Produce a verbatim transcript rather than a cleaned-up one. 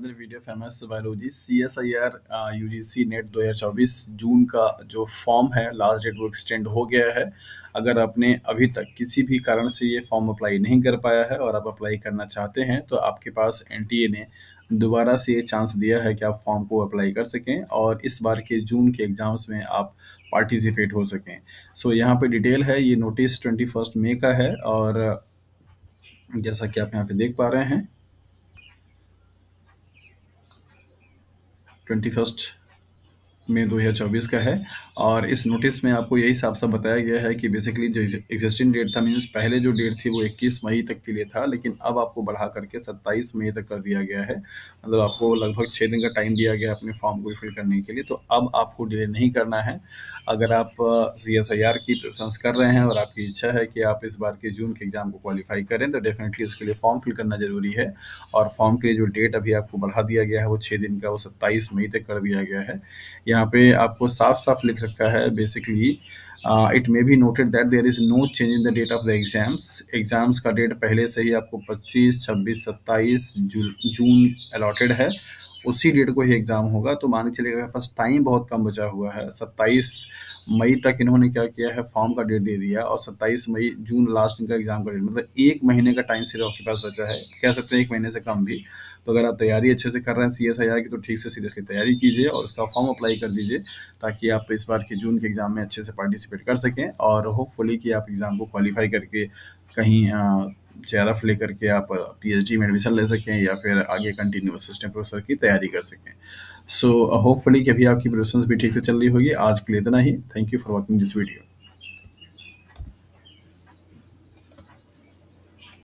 another video famous biology C S I R uh, U G C NET दो हज़ार चौबीस जून का जो फॉर्म है लास्ट डेट वो एक्सटेंड हो गया है। अगर आपने अभी तक किसी भी कारण से ये फॉर्म अप्लाई नहीं कर पाया है और आप अप्लाई करना चाहते हैं तो आपके पास एन टी ए ने दोबारा से ये चांस दिया है कि आप फॉर्म को अप्लाई कर सकें और इस बार के जून के एग्ज़ाम्स में आप पार्टिसिपेट हो सकें। सो so, यहाँ पे डिटेल है, ये नोटिस ट्वेंटी फर्स्ट मई का है और जैसा कि आप यहाँ पे देख पा रहे हैं ट्वेंटी फर्स्ट मई दो हज़ार चौबीस का है और इस नोटिस में आपको यही साफ साफ बताया गया है कि बेसिकली जो एग्जिस्टिंग डेट था, मीन्स पहले जो डेट थी वो इक्कीस मई तक के लिए था, लेकिन अब आपको बढ़ा करके सत्ताईस मई तक कर दिया गया है। मतलब आपको लगभग छः दिन का टाइम दिया गया है अपने फॉर्म को फिल करने के लिए। तो अब आपको डिले नहीं करना है। अगर आप सी एस आई आर की प्रिपरेशंस कर रहे हैं और आपकी इच्छा है कि आप इस बार के जून के एग्ज़ाम को क्वालिफाई करें तो डेफिनेटली उसके लिए फॉर्म फिल करना ज़रूरी है। और फॉर्म के लिए जो डेट अभी आपको बढ़ा दिया गया है वो छः दिन का, वो सत्ताईस मई तक कर दिया गया है। यहाँ पे आपको साफ साफ लिख रखा है basically it may be noted that there is no change in the date of the exams. Exams का डेट पहले से ही आपको पच्चीस, छब्बीस, सत्ताईस जून अलॉटेड है, उसी डेट को ही एग्ज़ाम होगा। तो मान के चलिए मेरे पास टाइम बहुत कम बचा हुआ है। सत्ताईस मई तक इन्होंने क्या किया है, फॉर्म का डेट दे दिया और सत्ताईस मई जून लास्ट इनका एग्ज़ाम का डेट, मतलब एक महीने का टाइम सिर्फ आपके पास बचा है, कह सकते हैं एक महीने से कम भी। तो अगर आप तैयारी अच्छे से कर रहे हैं सी एस आई आर की तो ठीक से सीरियसली तैयारी कीजिए और उसका फॉर्म अप्लाई कर दीजिए ताकि आप इस बार के जून के एग्ज़ाम में अच्छे से पार्टिसिपेट कर सकें और होपफुली कि आप एग्ज़ाम को क्वालिफाई करके कहीं जे आर एफ लेकर के आप पी एच डी में एडमिशन ले सकें या फिर आगे कंटिन्यू असिस्टेंट प्रोफेसर की तैयारी कर सकें। सो होपफुली कि अभी आपकी प्रिपरेशंस भी ठीक से चल रही होगी। आज के लिए इतना ही। Thank you for watching this video.